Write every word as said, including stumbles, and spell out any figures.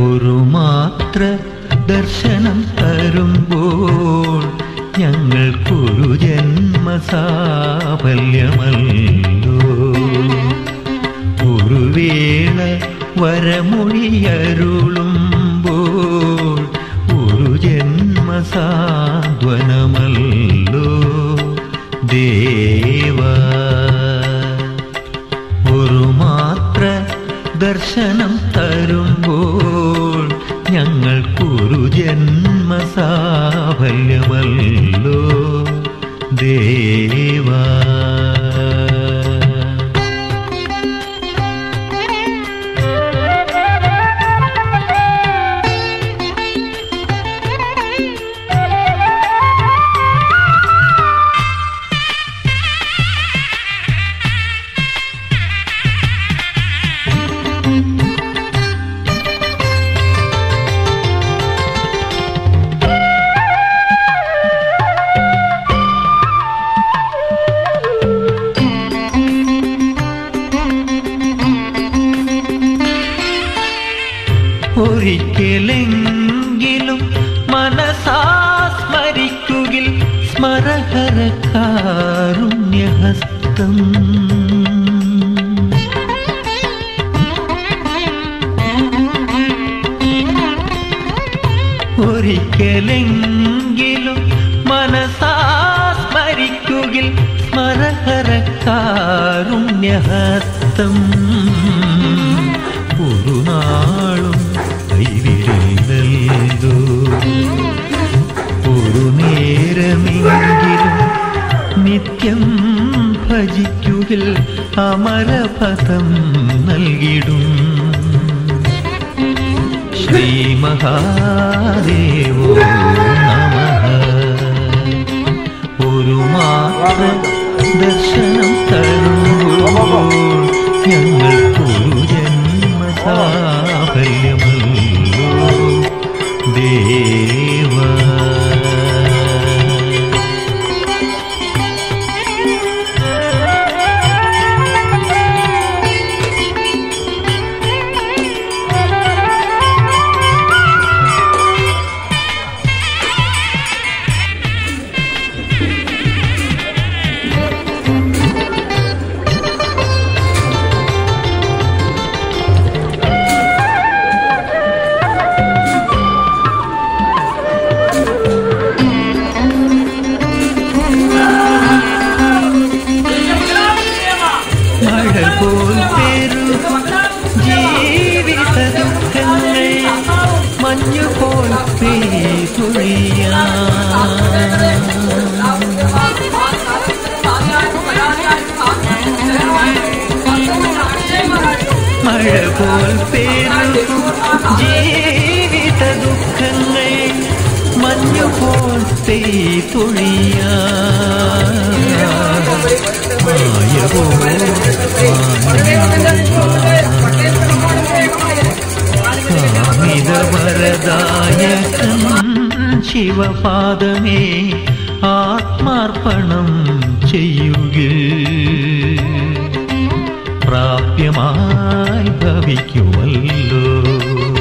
ഒരു മാത്ര ദർശനം തരുമ്പോൾ ഞങ്ങൾക്കൊരു ജന്മസാഫല്യമല്ലോ. ഒരു വേള വരമൊഴിയരുളുമ്പോൾ ഒരു ജന്മസാന്ത്വനമല്ലോ ദേവാ. ഒരു മാത്ര ദർശനം തരുമ്പോൾ ഞങ്ങൾക്കൊരു ജന്മസാഫല്യമല്ലോ ദേവാ. ഒരിക്കലെങ്കിലും മനസാസ്മരിക്കുകിൽ സ്മരഹര കാരുണ്യഹസ്തം. ഒരിക്കലെങ്കിലും മനസാസ്മരിക്കുകിൽ സ്മരഹര കാരുണ്യഹസ്തം. ഒരു നാളും കൈവിടില്ലല്ലോ. ഒരു നേരമെങ്കിലും നിത്യം ഭജിക്കുകിൽ അമരപദം നൽകിടും. ശ്രീ മഹാദേവോ നമഃ. ഒരു മാത്ര ദർശനം തരുമ്പോൾ ഞങ്ങൾക്കൊരു ജന്മസാഫല്യമല്ലോ ദേവാ. ജീവിത ദുഃഖങ്ങൾ മഞ്ഞുപോൽ പെയ്തൊഴിയാം. മഴ പോൽ പെയ്യും ജീവിത ദുഃഖങ്ങൾ മഞ്ഞുപോൽ പെയ്തൊഴിയാം. കാമിതവരദായകൻ ശിവപാദമേ ആത്മാർപ്പണം ചെയ്യുകിൽ പ്രാപ്യമായി ഭവിക്കുമല്ലോ.